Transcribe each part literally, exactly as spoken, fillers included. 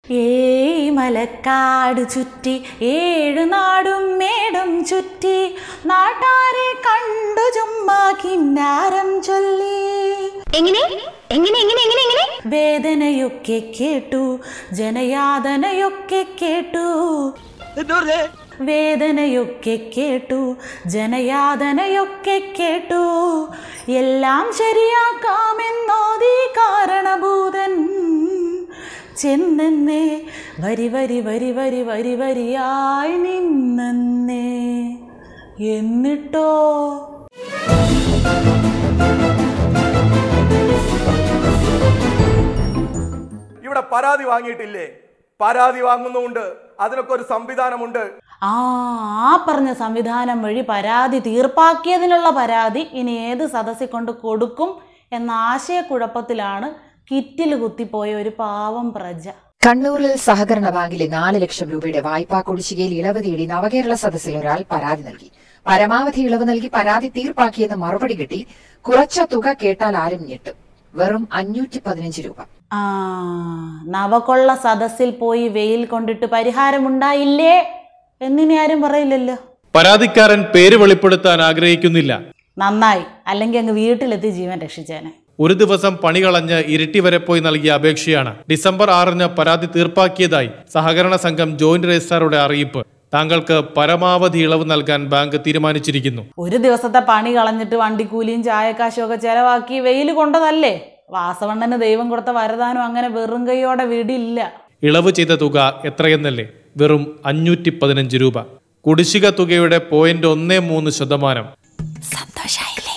ഏയ് മലക്കാട് ചുറ്റി ഏഴു നാടും മേടും ചുറ്റി നാട്ടാരെ കണ്ടു ചുമ്മാ കിന്നാരം ചൊല്ലി. എങ്ങനെ എങ്ങനെ എങ്ങനെ എങ്ങനെ എങ്ങനെ വേദനയൊക്കെ കേട്ടു ജനയാതനയൊക്കെ കേട്ടു വേദനയൊക്കെ കേട്ടു ജനയാതനയൊക്കെ കേട്ടു എല്ലാം ശരിയാക്കാമെന്നോതി കാരണഭൂതൻ ചെന്നേ വരി വരി വരി വരി വരി വരിയായി നിന്നേ. എന്നിട്ടോ ഇവിടെ പരാതി വാങ്ങിയിട്ടില്ലേ? പരാതി വാങ്ങുന്നുണ്ട്, അതിനൊക്കെ ഒരു സംവിധാനമുണ്ട്. ആ ആ പറഞ്ഞ സംവിധാനം വഴി പരാതി തീർപ്പാക്കിയതിനുള്ള പരാതി ഇനി ഏത് സദസ്സിൽ കൊണ്ട് കൊടുക്കും എന്ന ആശയക്കുഴപ്പത്തിലാണ് കിറ്റിൽ കുത്തിപ്പോയ ഒരു പാവം പ്രജ. കണ്ണൂരിൽ സഹകരണ ബാങ്കിലെ നാല് ലക്ഷം രൂപയുടെ വായ്പാ കുടിശ്ശികയിൽ ഇളവ് തേടി നവകേരള സദസ്സിൽ ഒരാൾ പരാതി നൽകി. പരമാവധി ഇളവ് നൽകി പരാതി തീർപ്പാക്കിയെന്ന് മറുപടി കിട്ടി. കുറച്ച തുക കേട്ടാൽ ആരും ഞെട്ടും. വെറും അഞ്ഞൂറ്റി പതിനഞ്ച് രൂപ. ആ നവകൊള്ള സദസ്സിൽ പോയി വെയിൽ കൊണ്ടിട്ട് പരിഹാരമുണ്ടായില്ലേ എന്നിനി ആരും പറയില്ലല്ലോ. പരാതിക്കാരൻ പേര് വെളിപ്പെടുത്താൻ ആഗ്രഹിക്കുന്നില്ല. നന്നായി, അല്ലെങ്കിൽ അങ്ങ് വീട്ടിലെത്തി ജീവൻ രക്ഷിച്ചേനെ. ഒരു ദിവസം പണി കളഞ്ഞ് ഇരിട്ടി വരെ പോയി നൽകിയ അപേക്ഷയാണ് ഡിസംബർ ആറിന് പരാതി തീർപ്പാക്കിയതായി സഹകരണ സംഘം ജോയിന്റ് രജിസ്ട്രാറുടെ അറിയിപ്പ്. താങ്കൾക്ക് പരമാവധി ഇളവ് നൽകാൻ ബാങ്ക് തീരുമാനിച്ചിരിക്കുന്നു. ഒരു ദിവസത്തെ പണി കളഞ്ഞിട്ട് വണ്ടിക്കൂലിയും ചായക്കാശും ഒക്കെ ചെലവാക്കി വെയിൽ കൊണ്ടതല്ലേ. വാസവണ്ണന് ദൈവം കൊടുത്ത വരദാനം അങ്ങനെ വെറും കൈയോടെ വീടില്ല. ഇളവ് ചെയ്ത തുക എത്രയെന്നല്ലേ? വെറും അഞ്ഞൂറ്റി പതിനഞ്ച് രൂപ. കുടിശ്ശിക തുകയുടെ പോയിന്റ് ഒന്നേ മൂന്ന് ശതമാനം. സന്തോഷായില്ലേ?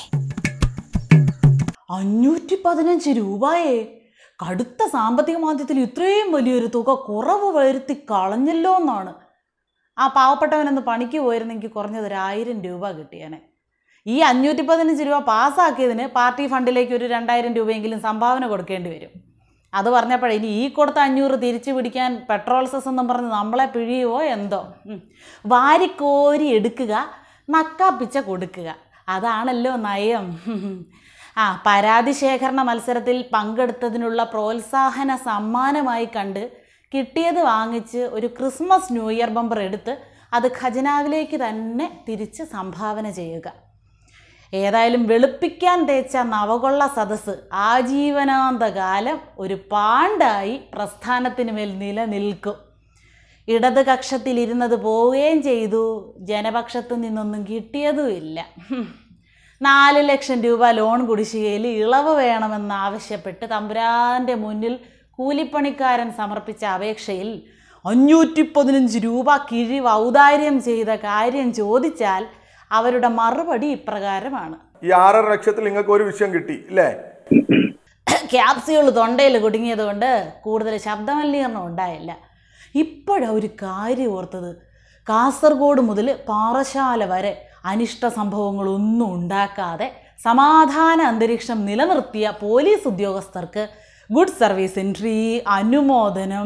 അഞ്ഞൂറ്റി പതിനഞ്ച് രൂപയെ കടുത്ത സാമ്പത്തിക മാന്ദ്യത്തിൽ ഇത്രയും വലിയൊരു തുക കുറവ് വരുത്തി കളഞ്ഞല്ലോ എന്നാണ്. ആ പാവപ്പെട്ടവനൊന്ന് പണിക്ക് പോയിരുന്നെങ്കിൽ കുറഞ്ഞത് ഒരു ആയിരം രൂപ കിട്ടിയേനെ. ഈ അഞ്ഞൂറ്റി പതിനഞ്ച് രൂപ പാസ്സാക്കിയതിന് പാർട്ടി ഫണ്ടിലേക്ക് ഒരു രണ്ടായിരം രൂപയെങ്കിലും സംഭാവന കൊടുക്കേണ്ടി വരും. അത് പറഞ്ഞപ്പോഴേ ഇനി ഈ കൊടുത്ത അഞ്ഞൂറ് തിരിച്ചു പിടിക്കാൻ പെട്രോൾ സെസ് എന്നും പറഞ്ഞ് നമ്മളെ പിഴിയുവോ എന്തോ. വാരിക്കോരി എടുക്കുക, നക്കാപ്പിച്ച കൊടുക്കുക, അതാണല്ലോ നയം. ആ പരാതി ശേഖരണ മത്സരത്തിൽ പങ്കെടുത്തതിനുള്ള പ്രോത്സാഹന സമ്മാനമായി കണ്ട് കിട്ടിയത് വാങ്ങിച്ച് ഒരു ക്രിസ്മസ് ന്യൂ ഇയർ ബമ്പർ എടുത്ത് അത് ഖജനാവിലേക്ക് തന്നെ തിരിച്ച് സംഭാവന ചെയ്യുക. ഏതായാലും വെളുപ്പിക്കാൻ തേച്ച നവകൊള്ള സദസ്സ് ആജീവനാന്തകാലം ഒരു പാണ്ടായി പ്രസ്ഥാനത്തിന് മേൽ നിലനിൽക്കും. ഇടത് കക്ഷത്തിലിരുന്നത് പോവുകയും ചെയ്തു, ജനപക്ഷത്തു നിന്നൊന്നും കിട്ടിയതുമില്ല. നാല് ലക്ഷം രൂപ ലോൺ കുടിശ്ശികയിൽ ഇളവ് വേണമെന്നാവശ്യപ്പെട്ട് തമ്പുരാൻ്റെ മുന്നിൽ കൂലിപ്പണിക്കാരൻ സമർപ്പിച്ച അപേക്ഷയിൽ അഞ്ഞൂറ്റി പതിനഞ്ച് രൂപ കിഴിവ് ഔദാര്യം ചെയ്ത കാര്യം ചോദിച്ചാൽ അവരുടെ മറുപടി ഇപ്രകാരമാണ്. ഈ ആറര ലക്ഷത്തിൽ നിങ്ങൾക്ക് ഒരു വിഷയം കിട്ടി അല്ലേ? ക്യാപ്സ്യൂൾ തൊണ്ടയിൽ കുടുങ്ങിയത് കൊണ്ട് കൂടുതൽ ശബ്ദമലിനീകരണം ഉണ്ടായില്ല. ഇപ്പോഴാണ് ഒരു കാര്യം ഓർത്തത്. കാസർഗോഡ് മുതൽ പാറശാല വരെ അനിഷ്ട സംഭവങ്ങളൊന്നും ഉണ്ടാക്കാതെ സമാധാന അന്തരീക്ഷം നിലനിർത്തിയ പോലീസ് ഉദ്യോഗസ്ഥർക്ക് ഗുഡ് സർവീസ് എൻട്രി, അനുമോദനം.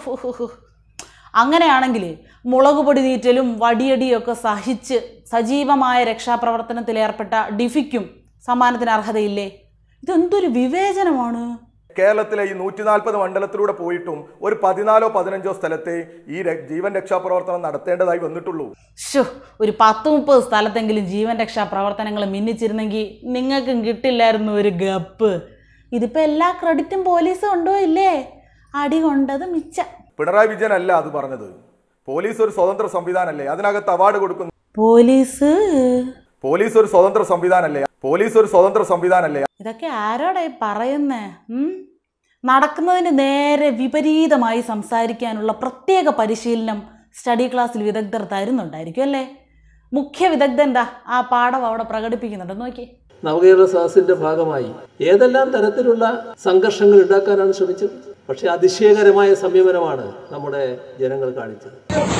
അങ്ങനെയാണെങ്കിൽ മുളകുപൊടി തീറ്റലും വടിയടിയൊക്കെ സഹിച്ച് സജീവമായ രക്ഷാപ്രവർത്തനത്തിലേർപ്പെട്ട ഡിഫിക്കും സമ്മാനത്തിന് അർഹതയില്ലേ? ഇതെന്തൊരു വിവേചനമാണ്. കേരളത്തിലെ ഈ നൂറ്റി നാൽപ്പത് മണ്ഡലത്തിലൂടെ പോയിട്ടും ഒരു പതിനാലോ പതിനഞ്ചോ സ്ഥലത്തെ ഈ ജീവൻ രക്ഷാപ്രവർത്തനം നടത്തേണ്ടതായി വന്നിട്ടുള്ളൂ. ഷോ ഒരു പത്ത് മുപ്പത് സ്ഥലത്തെങ്കിലും ജീവൻ രക്ഷാ പ്രവർത്തനങ്ങൾ മിന്നിച്ചിരുന്നെങ്കിൽ നിങ്ങൾക്കും കിട്ടില്ലായിരുന്നു ഒരു ഗപ്പ്. ഇതിപ്പോൾ എല്ലാ ക്രെഡിറ്റും പോലീസ് കൊണ്ടോ ഇല്ലേ? അടി കൊണ്ടത് മിച്ച. പിണറായി വിജയൻ അല്ല അത് പറഞ്ഞത്. പോലീസ് ഒരു സ്വതന്ത്ര സംവിധാനമല്ലേ, അതിനകത്ത് അവാർഡ് കൊടുക്കുന്നു. പോലീസ് പോലീസ് ഒരു സ്വതന്ത്ര സംവിധാനമല്ലേ പോലീസ് ഒരു സ്വതന്ത്ര സംവിധാനമല്ലേ ഇതൊക്കെ ആരോടായി പറയുന്നേ? നടക്കുന്നതിന് നേരെ വിപരീതമായി സംസാരിക്കാനുള്ള പ്രത്യേക പരിശീലനം സ്റ്റഡി ക്ലാസ്സിൽ വിദഗ്ധർ തരുന്നുണ്ടായിരിക്കും അല്ലേ? മുഖ്യ വിദഗ്ധൻ്റെ ആ പാഠം അവിടെ പ്രകടിപ്പിക്കുന്നുണ്ട്. നോക്കി. നവകേരള സദസ്സിന്റെ ഭാഗമായി ഏതെല്ലാം തരത്തിലുള്ള സംഘർഷങ്ങൾ ഉണ്ടാക്കാനാണ് ശ്രമിച്ചത്. പക്ഷെ അതിശയകരമായ സംയമനമാണ് നമ്മുടെ ജനങ്ങൾ കാണിച്ചത്.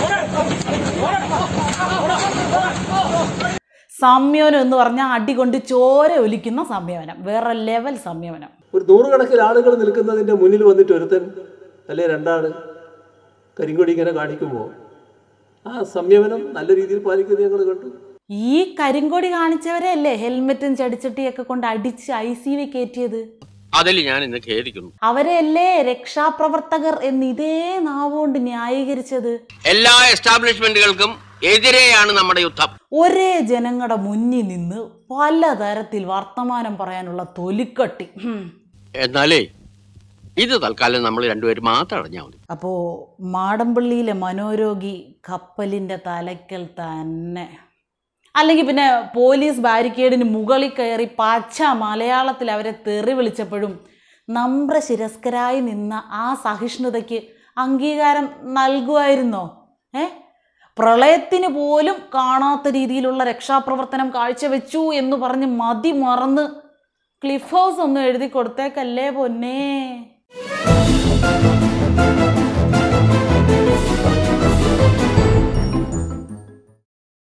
സംയമനം എന്ന് പറഞ്ഞാൽ അടികൊണ്ട് ചോര ഒലിക്കുന്ന സംയമനം, വേറെ ലെവൽ സംയമനം. ഒരു നൂറുകണക്കിന് ആളുകൾ നിൽക്കുന്നതിന്റെ മുന്നിൽ വന്നിട്ട് ഒരുത്തൻ അല്ലെ രണ്ടാള് കരിങ്കൊടി ഇങ്ങനെ കാണിക്കുമ്പോൾ ആ സംയമനം നല്ല രീതിയിൽ പാലിക്കുന്നത് ഞങ്ങൾ കണ്ടു. ഈ കരിങ്കൊടി കാണിച്ചവരെ അല്ലേ ഹെൽമെറ്റും ചെടിച്ചട്ടിയൊക്കെ കൊണ്ട് അടിച്ച് ഐ സി വി കയറ്റിയത്? അതിൽ ഞാൻ ഇന്ന് ഖേദിക്കുന്നു. അവരെയല്ലേ രക്ഷാപ്രവർത്തകർ എന്ന് ഇതേ നാവുകൊണ്ട് ന്യായീകരിച്ചത്. എല്ലാ എസ്റ്റാബ്ലിഷ്മെന്റുകൾക്കും എതിരെയാണ് നമ്മുടെ യുദ്ധം. ഒരേ ജനങ്ങളുടെ മുന്നിൽ നിന്ന് പലതരത്തിൽ വർത്തമാനം പറയാനുള്ള തൊലിക്കട്ടി. എന്നാലേ ഇത് തൽക്കാലം നമ്മൾ രണ്ടുപേരും മാത്രം അറിഞ്ഞാൽ മതി. അപ്പോ മാടമ്പള്ളിയിലെ മനോരോഗി കപ്പലിന്റെ തലയ്ക്കൽ തന്നെ, അല്ലെങ്കിൽ പിന്നെ പോലീസ് ബാരിക്കേഡിന് മുകളിൽ കയറി പച്ച മലയാളത്തിൽ അവരെ തെറി വിളിച്ചപ്പോഴും നമ്രശിരസ്കരായി നിന്ന ആ സഹിഷ്ണുതയ്ക്ക് അംഗീകാരം നൽകുമായിരുന്നോ? ഏ പ്രളയത്തിന് പോലും കാണാത്ത രീതിയിലുള്ള രക്ഷാപ്രവർത്തനം കാഴ്ചവെച്ചു എന്ന് പറഞ്ഞ് മതി മറന്ന് ക്ലിഫ് ഹൗസ് ഒന്നും എഴുതി കൊടുത്തേക്കല്ലേ പൊന്നേ.